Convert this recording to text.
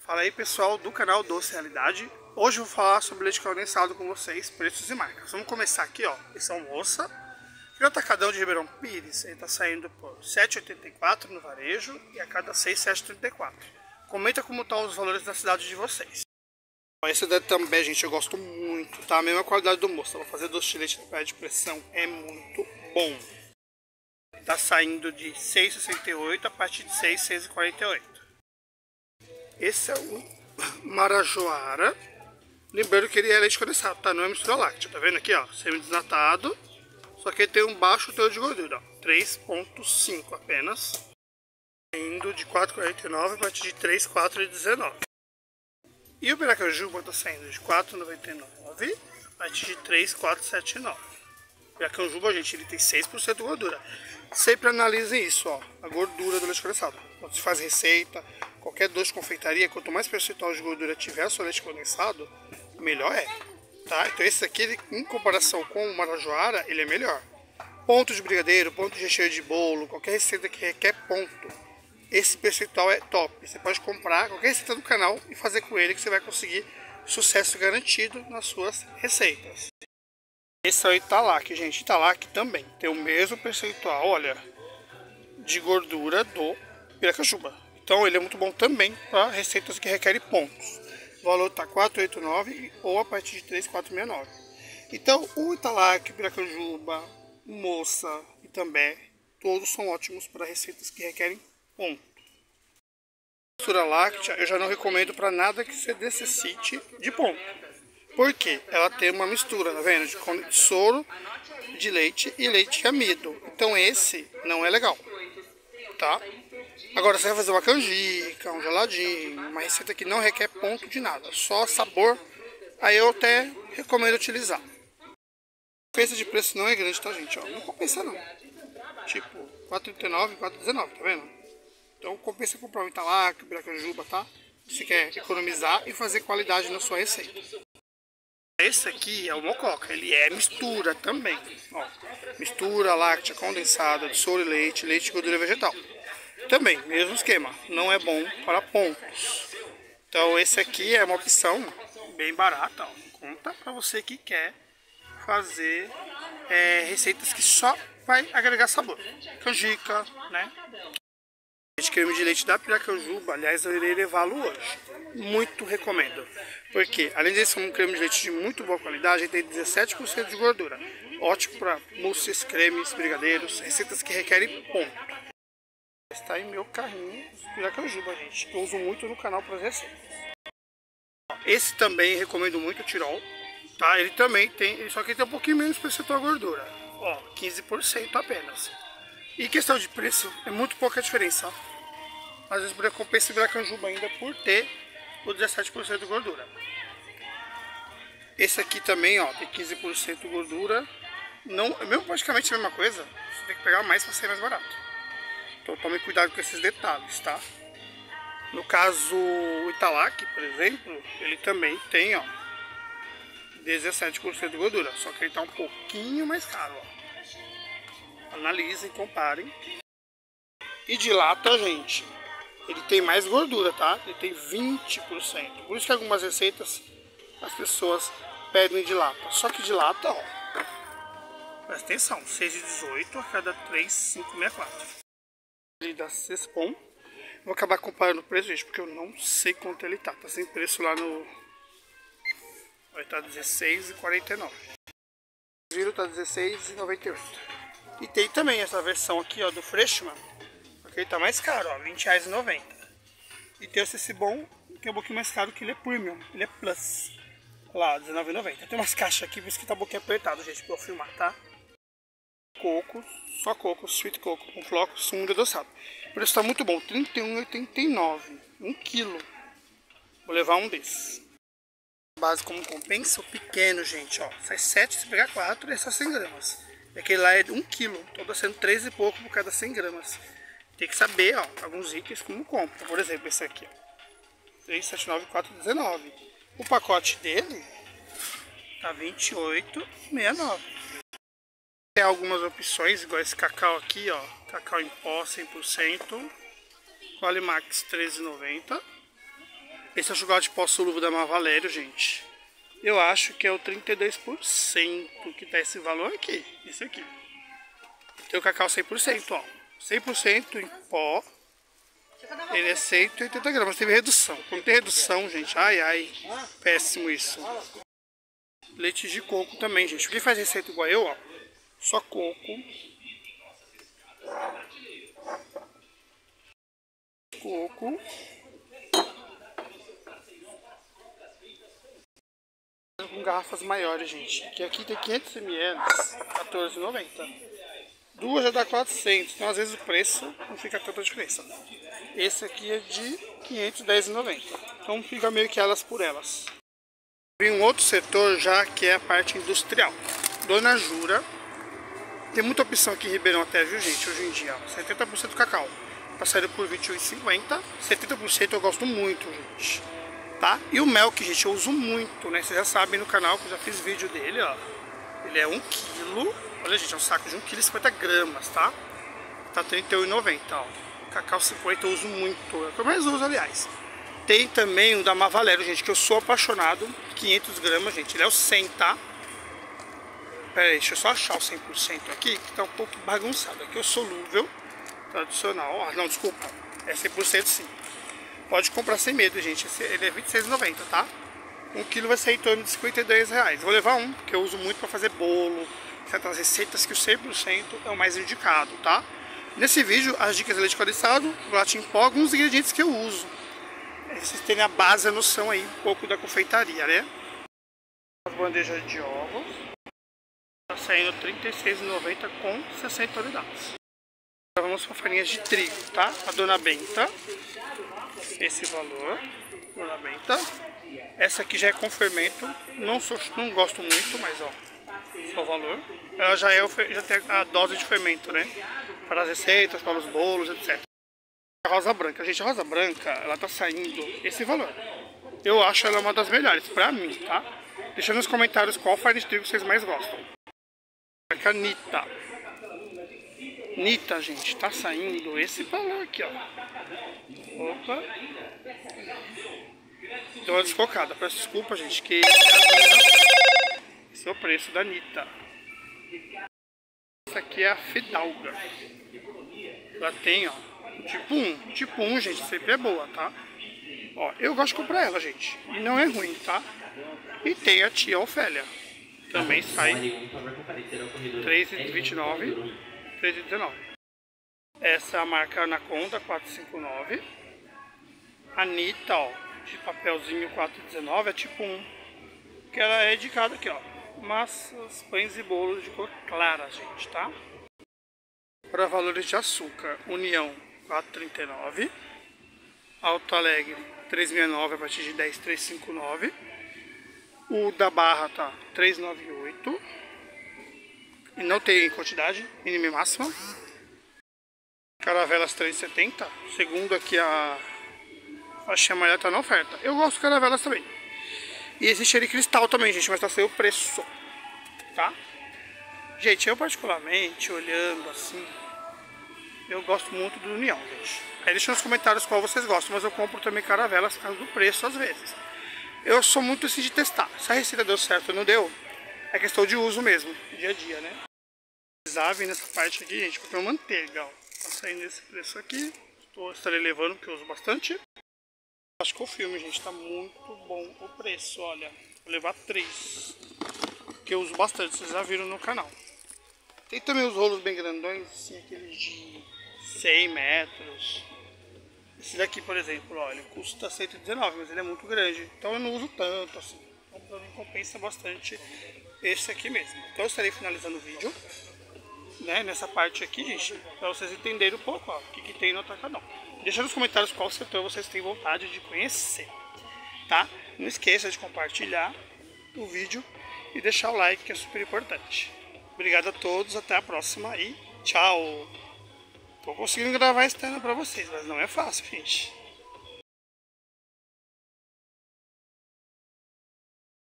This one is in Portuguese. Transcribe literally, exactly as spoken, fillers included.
Fala aí pessoal do canal Doce Realidade. Hoje eu vou falar sobre leite condensado com vocês, preços e marcas. Vamos começar aqui, ó. Esse é o Moça. E o Atacadão de Ribeirão Pires, ele tá saindo por sete reais e oitenta e quatro centavos no varejo e a cada seis, sete reais e trinta e quatro centavos. Comenta como estão os valores da cidade de vocês. Esse daqui também, gente, eu gosto muito, tá? A mesma qualidade do Moça. Vou fazer doce de leite na praia de pressão, é muito bom. Tá saindo de seis reais e sessenta e oito centavos a partir de seis reais, seis reais e quarenta e oito centavos. Esse é o Marajoara. Lembrando que ele é leite condensado, tá? Não é mistura láctea, tá vendo aqui, ó? Semi-desnatado. Só que ele tem um baixo teor de gordura, ó. três vírgula cinco apenas. Indo de quatro reais e quarenta e nove centavos a partir de três reais e quatro reais e dezenove centavos. E o Piracanjuba tá saindo de quatro reais e noventa e nove centavos a partir de três reais e quatrocentos e setenta e nove centavos. O Piracanjuba, gente, ele tem seis por cento de gordura. Sempre analisem isso, ó, a gordura do leite condensado. Quando se faz receita, qualquer doce de confeitaria, quanto mais percentual de gordura tiver o seu leite condensado, melhor é, tá? Então esse aqui, ele, em comparação com o Marajoara, ele é melhor. Ponto de brigadeiro, ponto de recheio de bolo, qualquer receita que requer ponto, esse percentual é top. Você pode comprar qualquer receita do canal e fazer com ele que você vai conseguir sucesso garantido nas suas receitas. Esse é o Italac, gente. Italac também tem o mesmo percentual, olha, de gordura do Piracanjuba. Então ele é muito bom também para receitas que requerem pontos. O valor está quatro reais e oitenta e nove centavos ou a partir de três reais e quatrocentos e sessenta e nove. Então o Italac, o Piracanjuba, o Moça e também, todos são ótimos para receitas que requerem ponto. A mistura láctea eu já não recomendo para nada que você necessite de ponto. Porque ela tem uma mistura, tá vendo? De soro, de leite e leite amido. Então esse não é legal, tá? Agora você vai fazer uma canjica, um geladinho, uma receita que não requer ponto de nada, só sabor, aí eu até recomendo utilizar. A diferença de preço não é grande, tá, gente? Ó, não compensa não. Tipo, quatro reais e trinta e nove centavos, quatro reais e dezenove centavos, tá vendo? Então compensa comprar um Italac, um Piracanjuba, tá? Se quer economizar e fazer qualidade na sua receita. Esse aqui é o Mococa, ele é mistura também, ó, mistura láctea condensada de soro e leite, leite e gordura vegetal. Também, mesmo esquema, não é bom para pontos. Então esse aqui é uma opção bem barata, ó, conta para você que quer fazer é, receitas que só vai agregar sabor. Canjica, né? Esse creme de leite da Piracanjuba, aliás, eu irei levá-lo hoje. Muito recomendo. Porque, além de ser um creme de leite de muito boa qualidade, ele tem dezessete por cento de gordura. Ótimo para mousses, cremes, brigadeiros, receitas que requerem ponto. Está em meu carrinho de Piracanjuba, gente. Eu uso muito no canal para as receitas. Esse também recomendo muito, o Tirol. Tá? Ele também tem, só que ele tem um pouquinho menos percentual de gordura. Ó, quinze por cento apenas. E questão de preço, é muito pouca diferença. Às vezes compensa o Piracanjuba ainda por ter o dezessete por cento de gordura. Esse aqui também, ó, tem quinze por cento de gordura. Não, é mesmo praticamente a mesma coisa. Você tem que pegar mais para ser mais barato. Então tome cuidado com esses detalhes, tá? No caso, o Italac, por exemplo, ele também tem, ó, dezessete por cento de gordura. Só que ele tá um pouquinho mais caro, ó. Analisem, comparem. E de lata, gente, ele tem mais gordura, tá? Ele tem vinte por cento. Por isso que algumas receitas as pessoas pedem de lata. Só que de lata, ó, presta atenção, seis reais e dezoito centavos a cada três reais e quinhentos e sessenta e quatro. Ele da Cespon. Vou acabar comparando o preço, gente, porque eu não sei quanto ele tá. Tá sem preço lá no... Vai estar dezesseis reais e quarenta e nove centavos. Viram, tá dezesseis reais e noventa e oito centavos. E tem também essa versão aqui, ó, do Freshman, porque ele tá mais caro, ó, vinte reais e noventa centavos. E tem o Cespon, que é um pouquinho mais caro, que ele é Premium, ele é Plus. Lá, dezenove reais e noventa centavos. Tem umas caixas aqui, por isso que tá um pouquinho apertado, gente, pra eu filmar, tá? Coco, só coco, sweet coco, com flocos, sumo adoçado. O preço tá muito bom, trinta e um reais e oitenta e nove centavos, um quilo. Vou levar um desses. Base como compensa, o pequeno, gente, ó, sai sete, se pegar quatro, é só cem gramas. E aquele lá é de um quilo, então tá sendo três e pouco por cada cem gramas. Tem que saber, ó, alguns itens como compra. Por exemplo, esse aqui, ó, três, sete, nove, quatro, dezenove. O pacote dele tá vinte e oito reais e sessenta e nove centavos. Tem algumas opções, igual esse cacau aqui, ó, cacau em pó cem por cento, Qualimax treze reais e noventa centavos. Esse é o chocolate pó solúvel da Mavalério, gente. Eu acho que é o trinta e dois por cento que tá esse valor aqui. Esse aqui. Tem o cacau cem por cento, ó. cem por cento em pó. Ele é cento e oitenta gramas. Teve redução. Quando tem redução, gente, ai, ai. Péssimo isso. Leite de coco também, gente. Quem faz receita igual eu, ó. Só coco. Coco. Com garrafas maiores, gente. Que aqui tem quinhentos mililitros, quatorze reais e noventa centavos. Duas já dá quatrocentos, então às vezes o preço não fica tanta diferença. Esse aqui é de quinhentos e dez reais e noventa centavos. Então fica meio que elas por elas. Tem um outro setor já que é a parte industrial. Dona Jura. Tem muita opção aqui em Ribeirão até, viu, gente? Hoje em dia, ó, setenta por cento cacau. Tá saindo por vinte e um reais e cinquenta centavos. setenta por cento eu gosto muito, gente. Tá? E o Melk, gente, eu uso muito, né? Vocês já sabem no canal que eu já fiz vídeo dele, ó. Ele é um quilo. Olha, gente, é um saco de um quilo e cinquenta gramas, tá? Tá trinta e um reais e noventa centavos, ó. Cacau cinquenta eu uso muito. É o que eu mais uso, aliás. Tem também o da Mavalério, gente, que eu sou apaixonado. quinhentos gramas, gente. Ele é o cem, tá? Pera aí, deixa eu só achar o cem por cento aqui, que tá um pouco bagunçado. Aqui é o solúvel, tradicional. Ó, não, desculpa. É cem por cento sim. Pode comprar sem medo, gente. Esse, ele é vinte e seis reais e noventa centavos, tá? Um quilo vai sair em torno de cinquenta e dois reais. Vou levar um, que eu uso muito para fazer bolo, certas receitas que o cem por cento é o mais indicado, tá? Nesse vídeo, as dicas de leite condensado, chocolate em pó, alguns ingredientes que eu uso. Vocês terem a base, a noção aí, um pouco da confeitaria, né? As bandejas de ovos. Tá saindo trinta e seis reais e noventa centavos com sessenta unidades. Agora vamos para farinhas de trigo, tá? A Dona Benta. Esse valor. Dona Benta. Essa aqui já é com fermento. Não, sou, não gosto muito, mas ó. Só o valor. Ela já, é, já tem a dose de fermento, né? Para as receitas, para os bolos, etcétera. A rosa branca. Gente, a rosa branca, ela tá saindo esse valor. Eu acho ela uma das melhores, pra mim, tá? Deixa nos comentários qual farinha de trigo vocês mais gostam. A Nita. Nita, gente, tá saindo esse valor aqui, ó. Opa. Deu uma desfocada. Peço desculpa, gente, que esse é o preço da Nita. Essa aqui é a Fidalga. Ela tem, ó, tipo um. Tipo um, gente, sempre é boa, tá? Ó, eu gosto de comprar ela, gente. E não é ruim, tá? E tem a tia Ofélia. Também sai três reais e vinte e nove centavos, três reais e dezenove centavos. Essa é a marca Anaconda quatrocentos e cinquenta e nove. Anitta, ó, de papelzinho quatrocentos e dezenove, é tipo um. Que ela é de cada aqui, ó. Massas, pães e bolos de cor clara, gente, tá? Para valores de açúcar, União quatrocentos e trinta e nove. Alto Alegre trezentos e sessenta e nove a partir de dez mil trezentos e cinquenta e nove. O da Barra tá trezentos e noventa e oito. E não tem quantidade, mínima e máxima. Caravelas trezentos e setenta. Segundo aqui a faixa amarela tá na oferta. Eu gosto de caravelas também. E existe ali cristal também, gente, mas tá sem o preço, tá? Gente, eu particularmente, olhando assim, eu gosto muito do União, gente. Aí deixa nos comentários qual vocês gostam, mas eu compro também caravelas por causa do preço às vezes. Eu sou muito assim de testar. Se a receita deu certo ou não deu, é questão de uso mesmo, dia a dia, né? Precisava nessa parte aqui, gente, porque é uma manteiga, ó. Tá saindo esse preço aqui. Estou, estarei levando porque eu uso bastante. Acho que o filme, gente, tá muito bom o preço, olha. Vou levar três, que eu uso bastante, vocês já viram no canal. Tem também os rolos bem grandões, assim, aqueles de cem metros. Esse daqui, por exemplo, ó, ele custa cento e dezenove, mas ele é muito grande. Então eu não uso tanto, assim. Então pra mim compensa bastante esse aqui mesmo. Então eu estarei finalizando o vídeo, né, nessa parte aqui, gente, pra vocês entenderem um pouco, ó, o que, que tem no atacadão. Deixa nos comentários qual setor vocês têm vontade de conhecer, tá? Não esqueça de compartilhar o vídeo e deixar o like, que é super importante. Obrigado a todos, até a próxima e tchau! Tô conseguindo gravar esse tema pra vocês, mas não é fácil, gente.